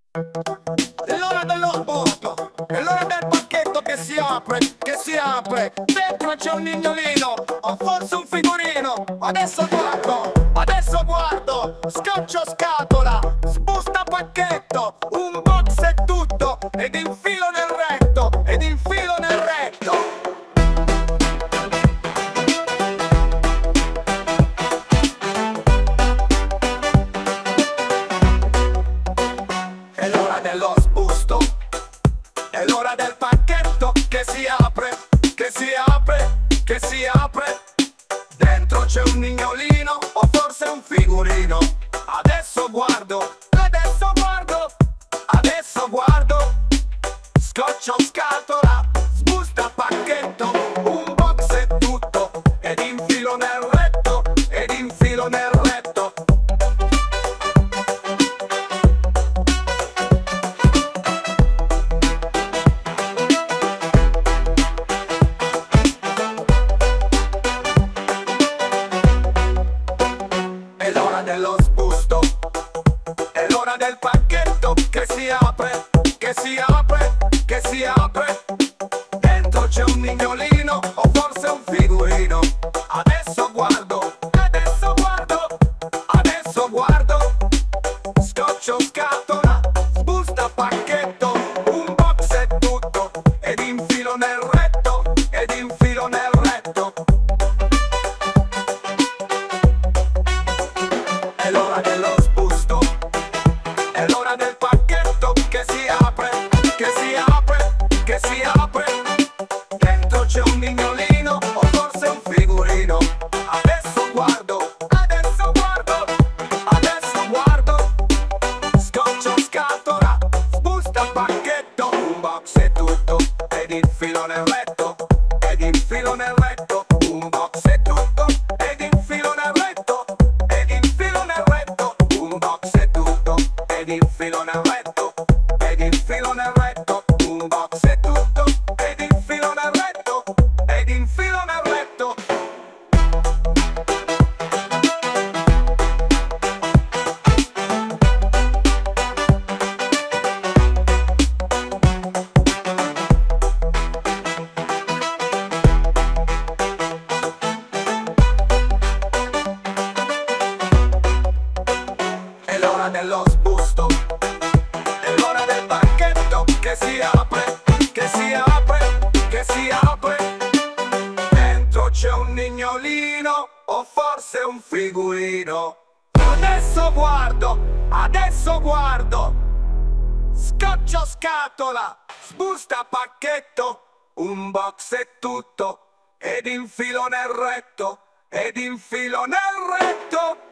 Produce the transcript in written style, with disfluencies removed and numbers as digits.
È l'ora dello sbotto, è l'ora del pacchetto che si apre, che si apre. Dentro c'è un nignolino, o forse un figurino. Adesso guardo, scoccio scatola, sbusta pacchetto, un box è tutto, ed infilo nel retto, ed infilo nel retto. È l'ora dello sbusto, è l'ora del pacchetto che si apre, che si apre, che si apre. Dentro c'è un nignolino o forse un figurino. Adesso guardo, adesso guardo, adesso guardo. Scoccio scatola, sbusta pacchetto, un box è tutto, ed infilo nel retto, ed infilo nel retto. È l'ora dello sbusto, è l'ora del pacchetto che si apre, che si apre, che si apre. Dentro c'è un nignolino o forse un figurino. Adesso guardo, adesso guardo, adesso guardo. Scoccio scatola, sbusta pacchetto, un box è tutto, ed infilo nel retto, ed infilo nel retto. È l'ora dello sbusto, è l'ora del pacchetto che si apre, che si apre, che si apre. Dentro c'è un nignolino o forse un figurino. Adesso guardo, adesso guardo, adesso guardo. Scoccio scatola, sbusta pacchetto, un box è tutto, ed infilo nel retto, ed infilo nel retto. Un box è tutto, ed infilo nel retto, ed infilo nel retto. Un box è tutto, ed infilo nel retto, ed infilo nel retto. Un box è tutto, ed infilo nel retto, ed infilo nel retto. È l'ora dello sbusto, è l'ora del pacchetto che si apre, che si apre, che si apre. Dentro c'è un nignolino o forse un figurino. Adesso guardo, adesso guardo. Scoccio scatola, sbusta pacchetto, un box è tutto, ed infilo nel retto, ed infilo nel retto.